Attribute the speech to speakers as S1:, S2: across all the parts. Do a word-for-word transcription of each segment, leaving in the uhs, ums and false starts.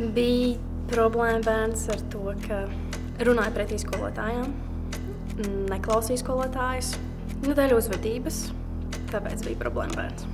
S1: Bija problēma bērns ar to, ka runāja pretī skolotājām, neklausīja skolotājus, nu, dēļ uzvedības, tāpēc bija problēma bērns.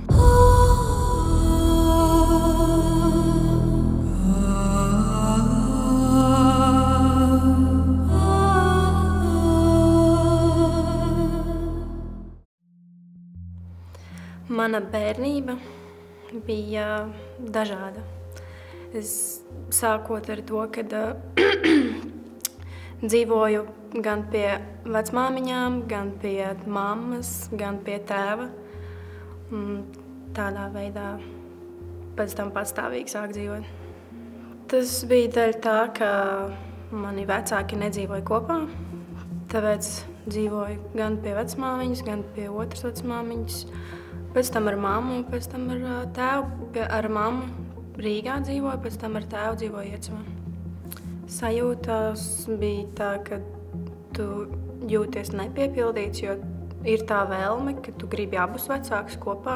S1: Mana bērnība bija dažāda. Es sākot ar to, kad uh, dzīvoju gan pie vecmāmiņām, gan pie mammas, gan pie tēva. Un tādā veidā pēc tam patstāvīgi sāk dzīvot. Tas bija dēļ tā, ka mani vecāki nedzīvoja kopā, tāpēc dzīvoju gan pie vecmāmiņas, gan pie otras vecmāmiņas. Pēc tam ar mammu, pēc tam ar uh, tēvu, pie, ar mammu. Rīgā dzīvoju, pēc tam ar tēvu dzīvoju Iecavā. Sajūtās bija tā, ka tu jūties nepiepildīts, jo ir tā vēlme, ka tu gribi abus vecākus kopā.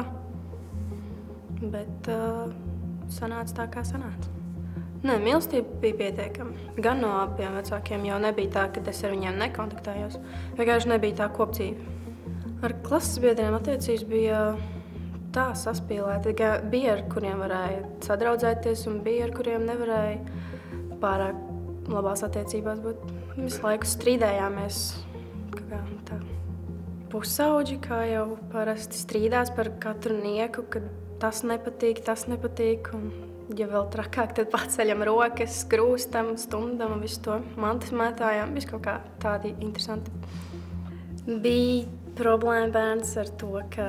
S1: Bet uh, sanāca tā, kā sanāca. Nē, mīlestība bija pietiekama. Gan no abiem vecākiem jau nebija tā, ka es ar viņiem nekontaktējos. Vienkārši nebija tā kopdzīve. Ar klases biedriem attiecības bija tā saspīlēti, ka bija ar kuriem varēja sadraudzēties un bija ar kuriem nevarēja pārāk labās attiecībās būt. Visu laiku strīdējāmies, kā tā pusauģi, kā jau parasti strīdās par katru nieku, kad tas nepatīk, tas nepatīk. Un, ja vēl trakāk, tad paceļam rokas, skrūstam, stundam un visu to mantas mētājām. Viss kaut kā tādi interesanti. Bija problēma bērns ar to, ka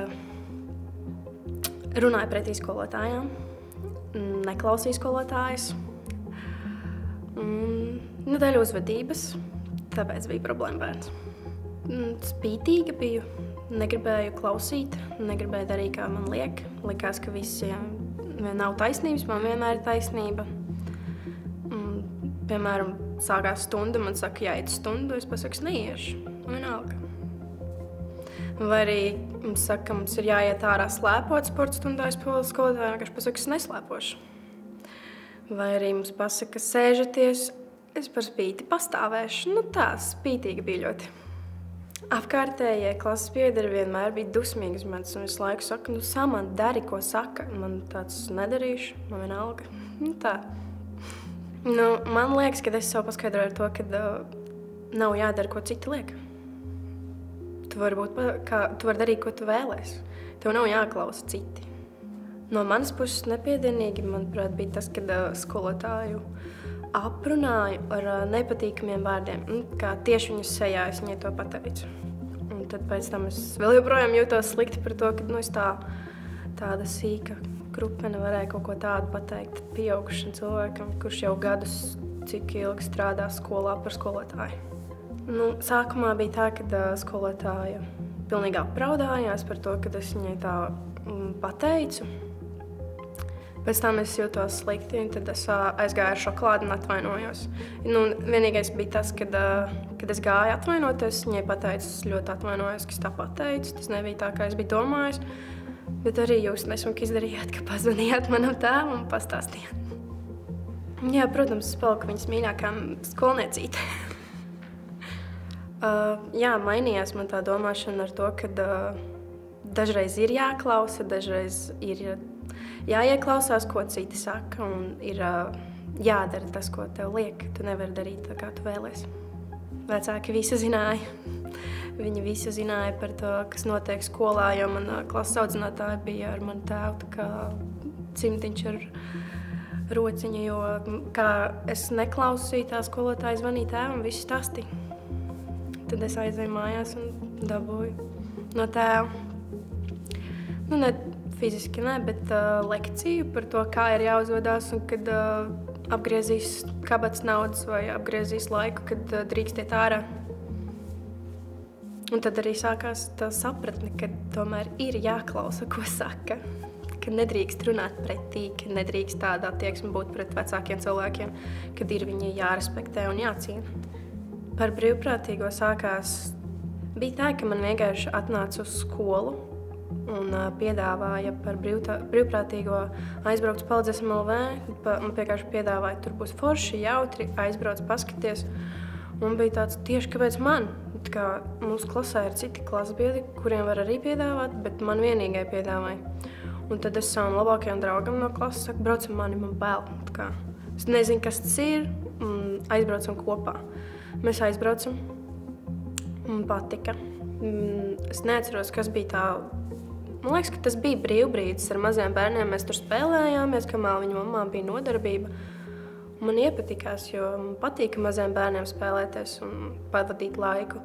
S1: runāja pretī skolotājām, neklausīja skolotājus, nu, dēļ uzvedības, tāpēc bija problēma bērns. Spītīga biju, negribēju klausīt, negribēju darīt, kā man liek. Likās, ka visiem nav taisnības, man vienmēr ir taisnība. Piemēram, sākās stunda, man saka, jāiet stundu, es pasaku, neiešu, man vienalga. Vai arī mums saka, mums ir jāiet ārā slēpot sporta stundā, es skolotāju vienkārši pasaku, es neslēpošu. Vai arī mums pasaka, sēžaties, es par spīti pastāvēšu. Nu tā, spītīga bija ļoti. Apkārtējie klases biedri vienmēr bija dusmīgi uz manis un visu laiku saka, nu Saman, dari, ko saka. Man tāds nedarīšu, man vienalga. Nu tā. Nu, man liekas, ka es sev paskaidroju ar to, ka uh, nav jādara, ko citi liek. Tu vari, būt, kā, tu vari darīt, ko tu vēlēsi. Tev nav jāklausa citi. No manas puses nepiedienīgi, manuprāt, bija tas, kad uh, skolotāju aprunāju ar uh, nepatīkamiem vārdiem. Kā tieši viņas sejā es viņai to pateicu. Un tad pēc tam es vēl joprojām jūtos slikti par to, ka nu, es tā, tāda sīka krupena varēja kaut ko tādu pateikt pieaugušam cilvēkam, kurš jau gadus cik ilgi strādā skolā par skolotāju. Nu, sākumā bija tā, ka uh, skolotāja pilnīgi apraudājās par to, ka es viņai tā um, pateicu. Pēc tam es jūtos slikti, un tad es uh, aizgāju ar šokolādi un atvainojos. Nu, vienīgais bija tas, kad, uh, kad es gāju atvainoties, viņai pateicu, es ļoti atvainojos, ka es tā pateicu. Tas nebija tā, kā es biju domājis. Bet arī jūs nesmuki izdarījāt, ka pazvanījāt manam tēvam un pastāstījāt. Jā, protams, es paliku viņas mīļākā skolniecīte. Uh, jā, mainījās man tā domāšana ar to, ka uh, dažreiz ir jāklausa, dažreiz ir jāieklausās, ko citi saka, un ir uh, jādara tas, ko tev liek. Tu nevari darīt tā, kā tu vēlies. Vecāki visi zināja. Viņi visi zināja par to, kas notiek skolā, jo mana klases audzinātāja bija ar manu tēvu, tā kā cimtiņš ar rociņu, jo kā es neklausīju, tā skolotāja zvanīja tēvam, visi stāstīja. Tad es aizēju mājās un dabūju no tēva. Nu, ne fiziski ne, bet uh, lekciju par to, kā ir jāuzvedās un kad uh, apgriezīs kabatas naudas vai apgriezīs laiku, kad uh, drīkst iet ārā. Un tad arī sākās tā sapratne, ka tomēr ir jāklausa, ko saka. Ka nedrīkst runāt pretī, ka nedrīkst tāda attieksme būt pret vecākiem cilvēkiem, kad ir viņi jārespektē un jāciena. Par brīvprātīgo sākās bija tā, ka man vienkārši atnāca uz skolu un uh, piedāvāja par brīvtā, brīvprātīgo aizbraukt uz Palīdzēsim L V. Man vienkārši piedāvāja, tur būs forši, jautri, aizbrauc, paskaties. Un bija tāds, tieši kāpēc man? Kā mūsu klasē ir citi klasbiedri, kuriem var arī piedāvāt, bet man vienīgai piedāvāja. Un tad es savam labākajam draugam no klases saku, braucam mani, man bail. Kā, es nezinu, kas tas ir, un aizbraucam kopā. Mēs aizbraucam, man patika. Es neatceros, kas bija tā. Man liekas, ka tas bija brīvbrīdis ar maziem bērniem. Mēs tur spēlējāmies, kamēr viņa mamā bija nodarbība. Man iepatikās, jo man patīk maziem bērniem spēlēties un pavadīt laiku.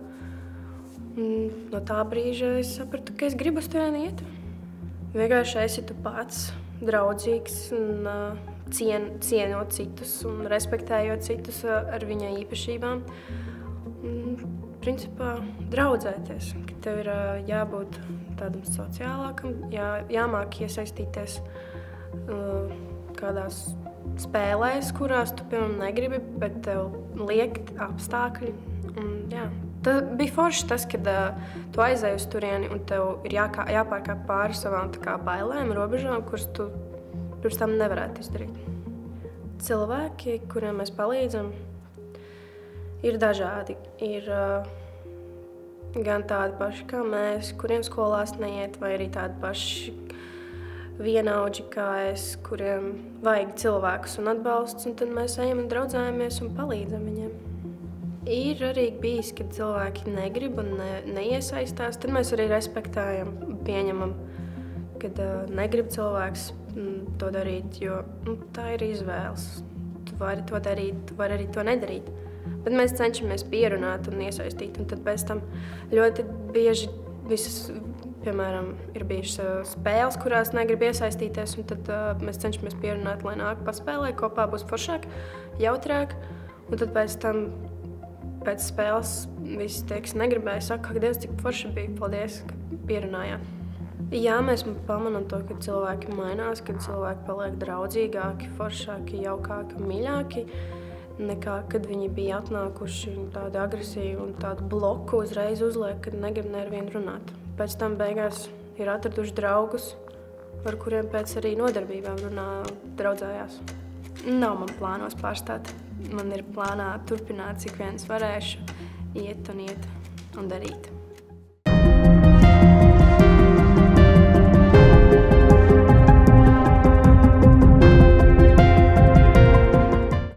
S1: Un no tā brīža es sapratu, ka es gribu uz turieni iet. Vienkārši esi tu pats, draudzīgs un uh, cien, cienot citus un respektējot citus uh, ar viņa īpašībām. Un, principā, draudzēties, ka tev ir uh, jābūt tādam sociālākam, jā, jāmāk iesaistīties uh, kādās spēlēs, kurās tu, piemēram, negribi, bet tev liek apstākļi. Un, jā. Tas bija forši tas, kad uh, tu aizēji uz turieni un tev ir jākā, jāpārkāp pāri savām tā kā bailēm, robežām, kuras tu pirms tam nevarētu izdarīt. Cilvēki, kuriem mēs palīdzam, ir dažādi. Ir uh, gan tādi paši kā mēs, kuriem skolās neiet, vai arī tādi paši vienaudži kā es, kuriem vajag cilvēkus un atbalsts, un tad mēs ejam un draudzējamies un palīdzam viņiem. Ir arī bijis, kad cilvēki negrib un ne, neiesaistās, tad mēs arī respektējam, pieņemam, kad uh, negrib cilvēks mm, to darīt, jo nu, tā ir izvēles. Tu vari to darīt, tu vari arī to nedarīt. Bet mēs cenšamies pierunāt un iesaistīt, un tad pēc tam ļoti bieži visas, piemēram, ir bijušas spēles, kurās negrib iesaistīties, un tad uh, mēs cenšamies pierunāt, lai nāk paspēlē, kopā būs foršāk, jautrāk, un tad pēc tam, pēc spēles visi teiks, negribēja, saka, ka Dievs, cik forši bija, paldies, ka pierunājāt. Jā, mēs pamanām to, ka cilvēki mainās, ka cilvēki paliek draudzīgāki, foršāki, jaukāki, mīļāki, nekā, kad viņi bija atnākuši tādi agresīvi un tādu bloku uzreiz uzliek, kad negrib nevienu runāt. Pēc tam beigās ir atraduši draugus, ar kuriem pēc arī nodarbībām runā, draudzējās. Nav man plānos pārstāt. Man ir plānā turpināt, cik viens varēšu, iet un iet un darīt.